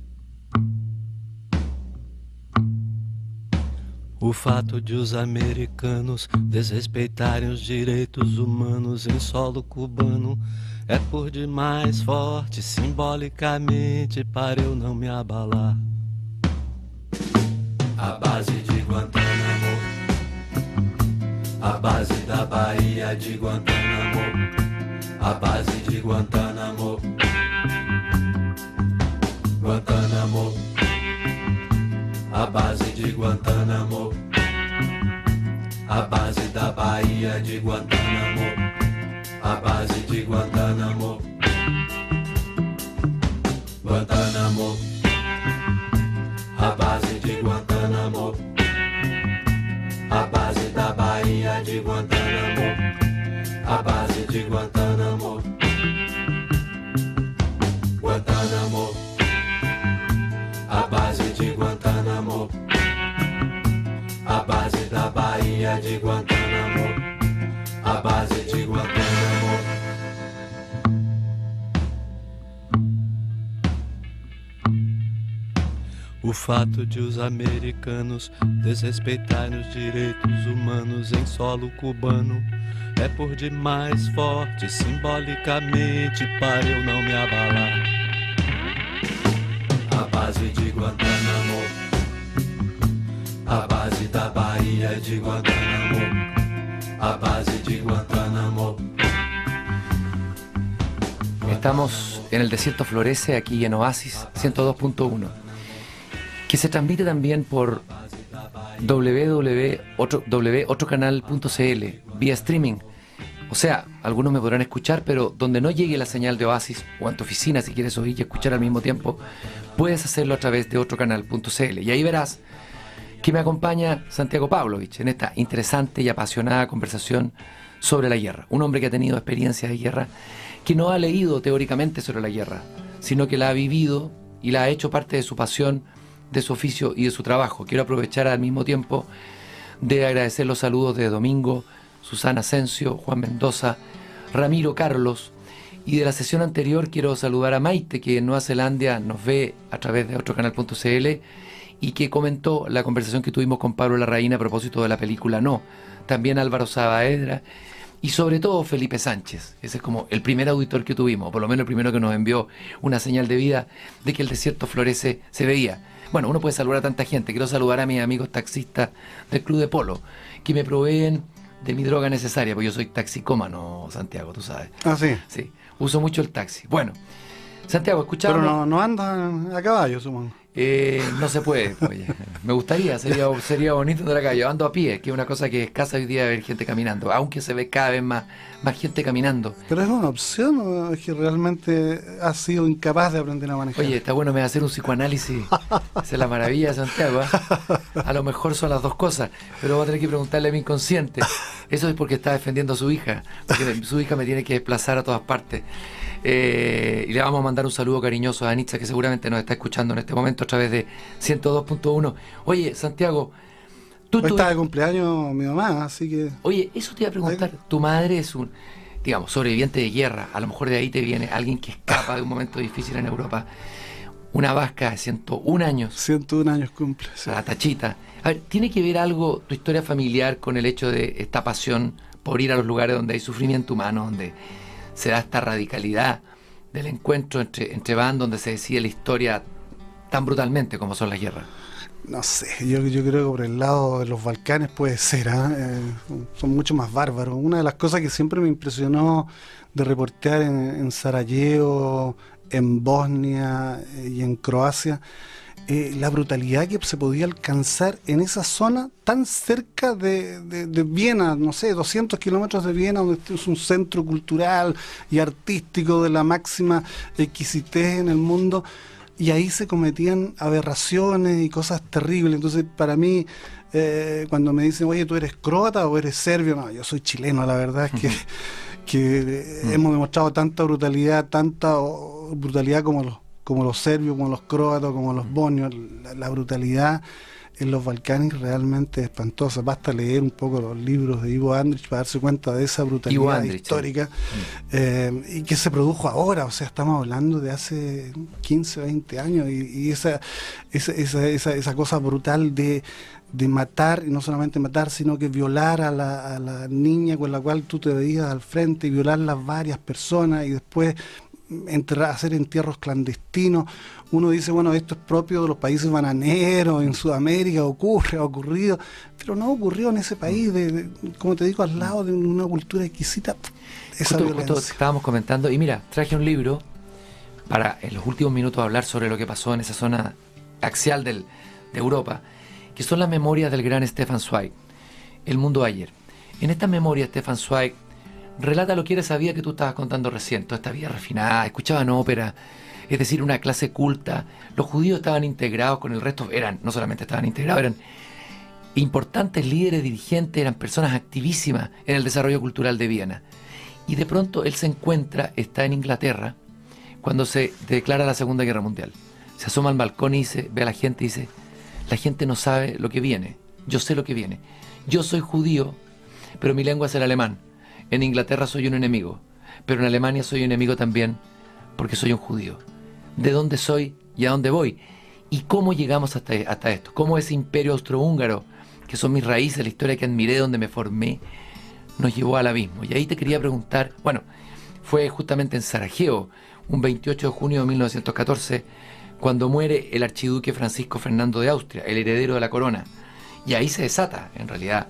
O fato de os americanos desrespeitarem os direitos humanos em solo cubano é por demais forte simbolicamente para eu não me abalar. A base de Guantánamo, a base da Bahia de Guantánamo, a base de Guantánamo, Guantánamo, a base de Guantánamo, a base da Bahia de Guantánamo, a base de Guantánamo, Guantánamo, a base de Guantánamo, a base da Bahia de Guantánamo, a base de Guantánamo, Guantánamo, a base de Guantánamo, a base da Bahia de Guantánamo, a base de Guantánamo. O fato de os americanos desrespeitarem os direitos humanos em solo cubano é por demais forte simbolicamente para eu não me abalar. A base de Guantánamo, a base da Bahia de Guantánamo, a base de Guantánamo. Estamos en El Desierto Florece, aquí en Oasis 102.1, que se transmite también por www.otrocanal.cl vía streaming. O sea, algunos me podrán escuchar, pero donde no llegue la señal de Oasis, o en tu oficina, si quieres oír y escuchar al mismo tiempo, puedes hacerlo a través de otrocanal.cl. Y ahí verás que me acompaña Santiago Pavlovich en esta interesante y apasionada conversación sobre la guerra. Un hombre que ha tenido experiencia de guerra, que no ha leído teóricamente sobre la guerra, sino que la ha vivido y la ha hecho parte de su pasión, de su oficio y de su trabajo. Quiero aprovechar al mismo tiempo de agradecer los saludos de Domingo, Susana Asensio, Juan Mendoza, Ramiro Carlos, y de la sesión anterior quiero saludar a Maite, que en Nueva Zelanda nos ve a través de otrocanal.cl y que comentó la conversación que tuvimos con Pablo Larraín a propósito de la película No. También Álvaro Saavedra Y sobre todo Felipe Sánchez, ese es como el primer auditor que tuvimos, por lo menos el primero que nos envió una señal de vida de que el desierto florece, se veía. Bueno, uno puede saludar a tanta gente. Quiero saludar a mis amigos taxistas del Club de Polo, que me proveen de mi droga necesaria, porque yo soy taxicómano, Santiago, tú sabes. Ah, sí. Sí, uso mucho el taxi. Bueno, Santiago, escuchamos. Pero no anda a caballo, supongo. No se puede, oye. Me gustaría, sería bonito andar acá. Yo ando a pie, que es una cosa que es escasa hoy día ver gente caminando, aunque se ve cada vez más gente caminando. ¿Pero es una opción o es que realmente has sido incapaz de aprender a manejar? Oye, está bueno, me va a hacer un psicoanálisis. Esa es la maravilla de Santiago, ¿eh? A lo mejor son las dos cosas, pero voy a tener que preguntarle a mi inconsciente. Eso es porque está defendiendo a su hija, porque su hija me tiene que desplazar a todas partes. Y le vamos a mandar un saludo cariñoso a Anitza, que seguramente nos está escuchando en este momento a través de 102.1. Oye, Santiago, Hoy está de cumpleaños mi mamá, así que... Oye, eso te iba a preguntar. Tu madre es un, digamos, sobreviviente de guerra. A lo mejor de ahí te viene alguien que escapa de un momento difícil en Europa. Una vasca de 101 años. 101 años cumple. Sí. La tachita. A ver, ¿tiene que ver algo tu historia familiar con el hecho de esta pasión por ir a los lugares donde hay sufrimiento humano, donde se da esta radicalidad del encuentro entre bandos, donde se decide la historia tan brutalmente como son las guerras? No sé, yo creo que por el lado de los Balcanes puede ser, son mucho más bárbaros. Una de las cosas que siempre me impresionó de reportear en Sarajevo, en Bosnia y en Croacia, la brutalidad que se podía alcanzar en esa zona tan cerca de Viena, no sé, 200 kilómetros de Viena, donde es un centro cultural y artístico de la máxima exquisitez en el mundo. Y ahí se cometían aberraciones y cosas terribles. Entonces, para mí, cuando me dicen, oye, ¿tú eres croata o eres serbio? No, yo soy chileno. La verdad es que hemos demostrado tanta brutalidad como los serbios, como los croatas, como los bosnios. La brutalidad en los Balcanes realmente espantosa. Basta leer un poco los libros de Ivo Andrić para darse cuenta de esa brutalidad histórica, y que se produjo ahora. O sea, estamos hablando de hace 15, 20 años y esa cosa brutal de matar, y no solamente matar, sino que violar a la niña con la cual tú te veías al frente, y violarla varias personas, y después hacer entierros clandestinos. Uno dice, bueno, esto es propio de los países bananeros, en Sudamérica ha ocurrido, pero no ocurrió en ese país, como te digo, al lado de una cultura exquisita, esa violencia. Justo estábamos comentando, y mira, traje un libro para en los últimos minutos hablar sobre lo que pasó en esa zona axial de Europa, que son las memorias del gran Stefan Zweig, El mundo ayer. En esta memoria, Stefan Zweig relata lo que era esa vida que tú estabas contando recién, toda esta vida refinada, escuchaban ópera, es decir, una clase culta. Los judíos estaban integrados con el resto, no solamente estaban integrados, eran importantes líderes, dirigentes, eran personas activísimas en el desarrollo cultural de Viena. Y de pronto él está en Inglaterra, cuando se declara la Segunda Guerra Mundial. Se asoma al balcón y ve a la gente y dice, la gente no sabe lo que viene, yo sé lo que viene. Yo soy judío, pero mi lengua es el alemán. En Inglaterra soy un enemigo, pero en Alemania soy un enemigo también, porque soy un judío. ¿De dónde soy y a dónde voy? ¿Y cómo llegamos hasta esto? ¿Cómo ese imperio austrohúngaro, que son mis raíces, la historia que admiré, donde me formé, nos llevó al abismo? Y ahí te quería preguntar, bueno, fue justamente en Sarajevo, un 28 de junio de 1914, cuando muere el archiduque Francisco Fernando de Austria, el heredero de la corona. Y ahí se desata, en realidad,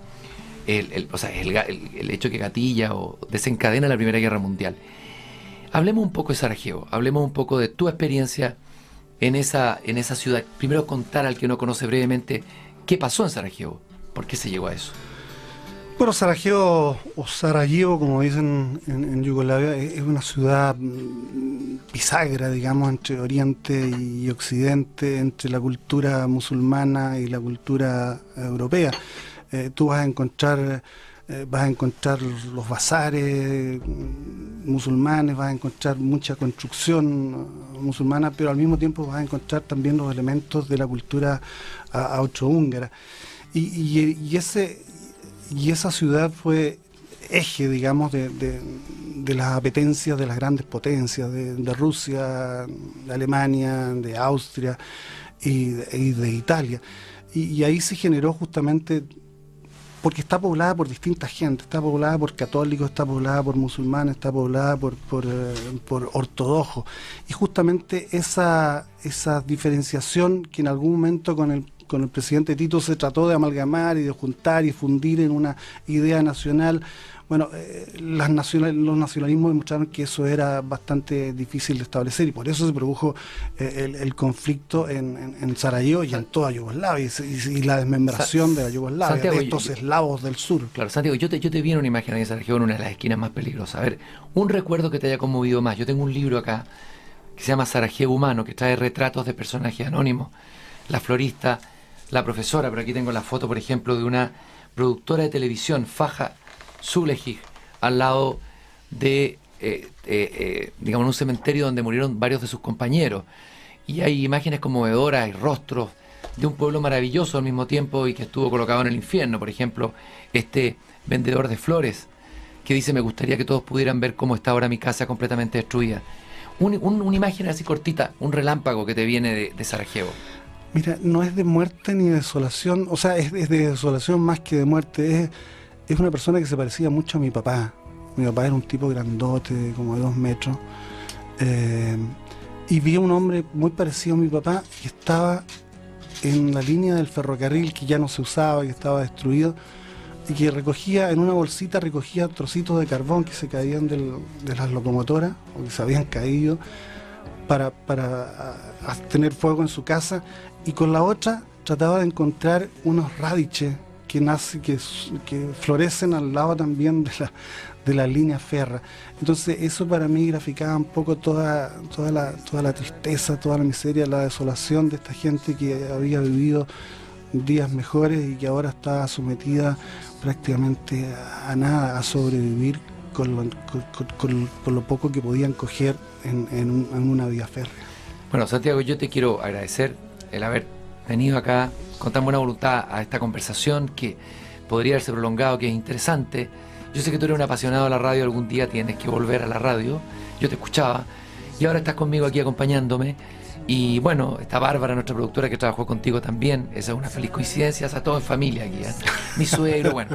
el hecho que gatilla o desencadena la Primera Guerra Mundial. Hablemos un poco de Sarajevo, hablemos un poco de tu experiencia en esa ciudad. Primero contar al que no conoce brevemente qué pasó en Sarajevo, por qué se llegó a eso. Bueno, Sarajevo, o Sarajevo, como dicen en Yugoslavia, es una ciudad bisagra, digamos, entre Oriente y Occidente, entre la cultura musulmana y la cultura europea. Tú vas a encontrar los bazares musulmanes, vas a encontrar mucha construcción musulmana, pero al mismo tiempo vas a encontrar también los elementos de la cultura austrohúngara. Y esa ciudad fue eje, digamos, de las apetencias de las grandes potencias, de Rusia, de Alemania, de Austria y de Italia. Y ahí se generó justamente porque está poblada por distinta gente, está poblada por católicos, está poblada por musulmanes, está poblada por ortodoxos, y justamente esa diferenciación que en algún momento con el presidente Tito se trató de amalgamar y de juntar y fundir en una idea nacional. Bueno, los nacionalismos demostraron que eso era bastante difícil de establecer, y por eso se produjo el conflicto en Sarajevo y en toda Yugoslavia, y la desmembración de la Yugoslavia, Santiago, de estos eslavos del sur. Claro, Santiago, yo te vi en una imagen de Sarajevo, en una de las esquinas más peligrosas. A ver, un recuerdo que te haya conmovido más. Yo tengo un libro acá que se llama Sarajevo Humano, que trae retratos de personajes anónimos. La florista, la profesora, pero aquí tengo la foto, por ejemplo, de una productora de televisión, Faja Sulejik, al lado de, digamos, un cementerio donde murieron varios de sus compañeros. Y hay imágenes conmovedoras y rostros de un pueblo maravilloso al mismo tiempo y que estuvo colocado en el infierno. Por ejemplo, este vendedor de flores que dice: me gustaría que todos pudieran ver cómo está ahora mi casa completamente destruida. Una imagen así cortita, un relámpago que te viene de Sarajevo. Mira, no es de muerte ni de desolación, o sea, es de desolación más que de muerte. Es una persona que se parecía mucho a mi papá. Mi papá era un tipo grandote, como de 2 metros. Y vi a un hombre muy parecido a mi papá que estaba en la línea del ferrocarril, que ya no se usaba, que estaba destruido, y que recogía, en una bolsita, recogía trocitos de carbón que se caían de las locomotoras, o que se habían caído, para tener fuego en su casa, y con la otra trataba de encontrar unos radiches que florecen al lado también de la línea férrea. Entonces eso para mí graficaba un poco toda la tristeza, toda la miseria, la desolación de esta gente que había vivido días mejores y que ahora está sometida prácticamente a nada, a sobrevivir con lo poco que podían coger en una vía férrea. Bueno, Santiago, yo te quiero agradecer el haber venido acá con tan buena voluntad a esta conversación que podría haberse prolongado, que es interesante. Yo sé que tú eres un apasionado de la radio, algún día tienes que volver a la radio. Yo te escuchaba y ahora estás conmigo aquí acompañándome. Y bueno, está Bárbara, nuestra productora, que trabajó contigo también. Esa es una feliz coincidencia, está todo en familia aquí, ¿eh? Mi suegro, bueno.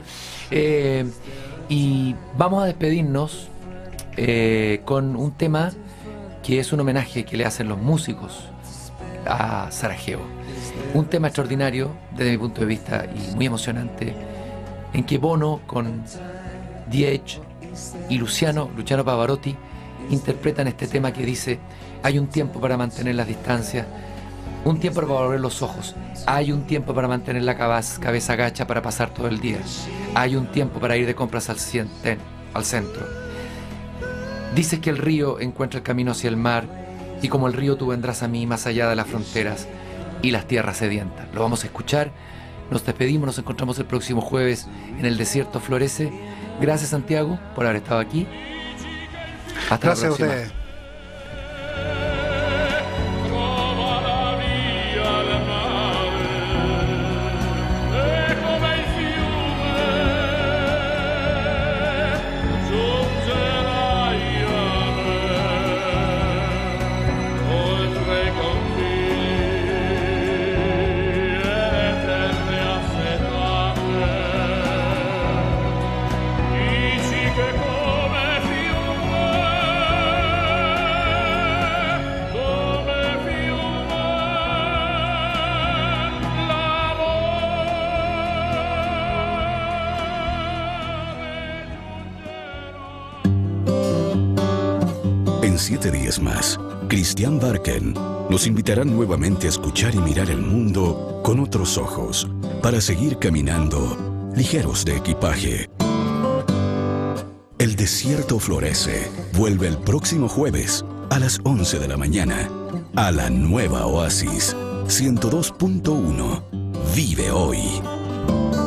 Y vamos a despedirnos con un tema que es un homenaje que le hacen los músicos a Sarajevo. Un tema extraordinario desde mi punto de vista y muy emocionante, en que Bono con Diez y Luciano Pavarotti interpretan este tema que dice: hay un tiempo para mantener las distancias, un tiempo para volver los ojos, hay un tiempo para mantener la cabeza agacha para pasar todo el día, hay un tiempo para ir de compras al centro. Dices que el río encuentra el camino hacia el mar, y como el río tú vendrás a mí más allá de las fronteras y las tierras sedientas. Lo vamos a escuchar, nos despedimos, nos encontramos el próximo jueves en El Desierto Florece. Gracias, Santiago, por haber estado aquí. Hasta la próxima. Gracias a ustedes. En 7 días más, Christian Barken nos invitará nuevamente a escuchar y mirar el mundo con otros ojos, para seguir caminando ligeros de equipaje. El Desierto Florece vuelve el próximo jueves a las 11 de la mañana a la nueva Oasis 102.1. Vive hoy.